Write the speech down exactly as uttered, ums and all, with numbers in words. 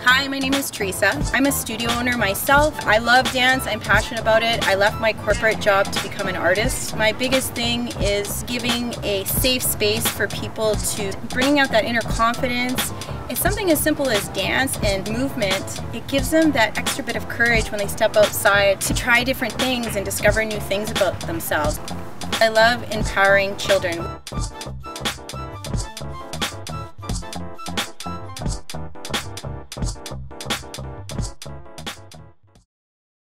Hi, my name is Theresa. I'm a studio owner myself. I love dance, I'm passionate about it. I left my corporate job to become an artist. My biggest thing is giving a safe space for people to bring out that inner confidence. It's something as simple as dance and movement. It gives them that extra bit of courage when they step outside to try different things and discover new things about themselves. I love empowering children.